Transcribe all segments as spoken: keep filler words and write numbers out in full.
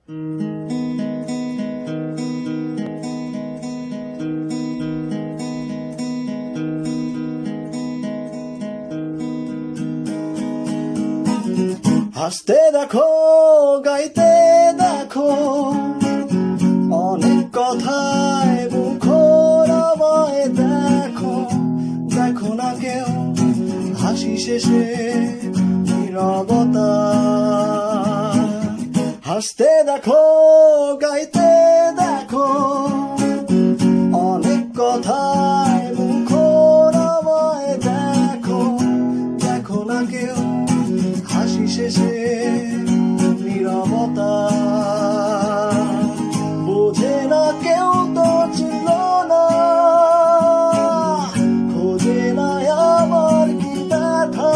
হাসতে দেখো গাইতে দেখো অনেক কথায় মুখর আমায় দেখো দেখো না কেউ হাসি শেষে নীরবতা হাসতে দেখো গাইতে দেখো অনেক কথায় মুখর আমায় দেখো দেখো না কেউ হাসি শেষে নীরবতা বোঝে না কেউ তো চিনল না খোঁজে না আমার কি ব্যথা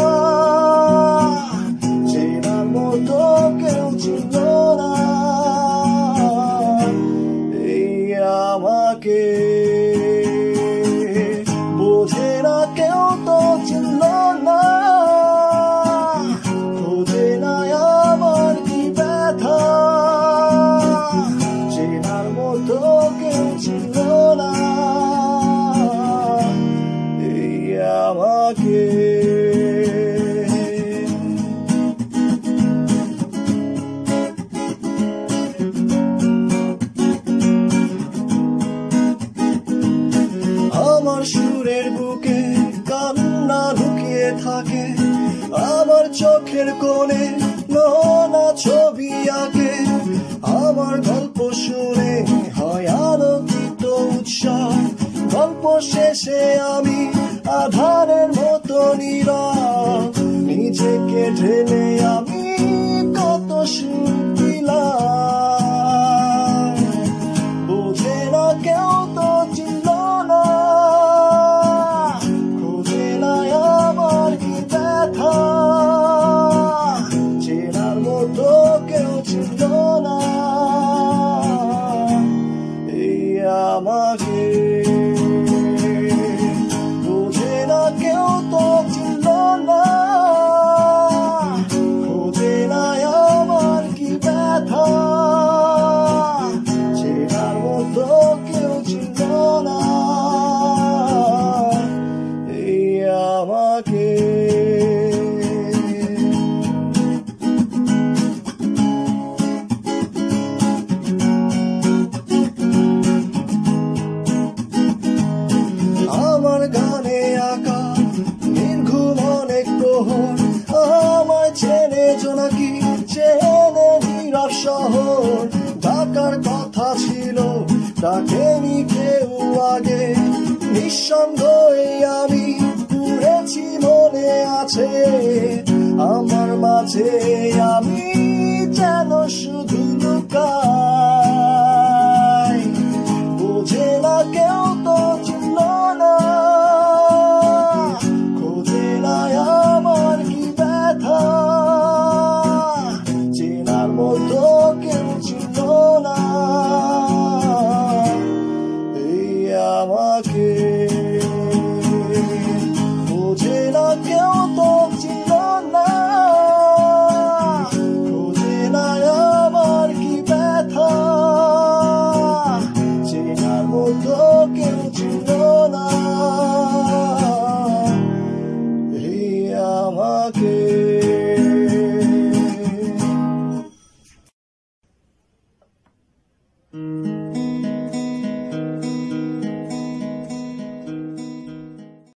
চেনার মতো কেউ চিনল না এই আমাকে বোঝে না কেউ তো চিনল না আমাকে আমার সুরের বুকে কান্না লুকিয়ে থাকে আমার চোখের কোণে নোনা ছবি আঁকে আমার গল্প শুনে হয় আলোকিত উৎসব গল্প শেষে আমি আধারের মতো নীরব নিজেকে ঢেলে আমি কত সুর দিলাম বোঝে না কেউ তো চিনল না খোঁজে না আমার কি ব্যথা চেনার মতো কেউ চিনল না এই আমাকে কেউ তো চিনল না খোঁজে না আমার কি ব্যথা চেনার মতো কেউ চিনল না এই আমাকে আমার গানে আঁকা নির্ঘুম অনেক প্রহর আমায় চেনে জোনাকি চেনে নীরব শহর ডাকার কথা ছিল ডাকেনি কেউ আগে নিঃসঙ্গ আমি ঘুরেছি মনে আছে আমার মাঝে আমি